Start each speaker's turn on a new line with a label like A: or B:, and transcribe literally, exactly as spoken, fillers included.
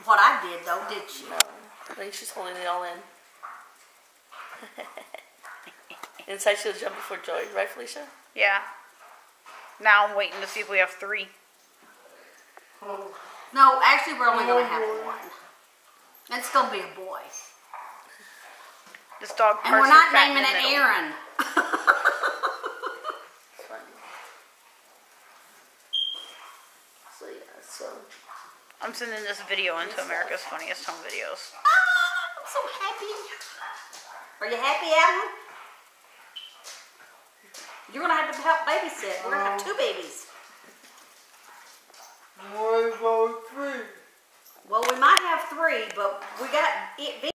A: what I did, though, did she?
B: No. I think she's holding it all in. Inside she'll jump before joy, right, Felicia?
C: Yeah. Now I'm waiting to see if we have three.
A: No, actually, we're only going to have one. It's going to be a boy.
C: This dog
A: and we're not naming it Aaron.
B: So, yeah, so.
C: I'm sending this video into America's Funniest Home Videos.
A: Ah, I'm so happy. Are you happy, Alan? You're going to have to help babysit. We're going to have two babies.
D: What about three?
A: Well, we might have three, but we got it.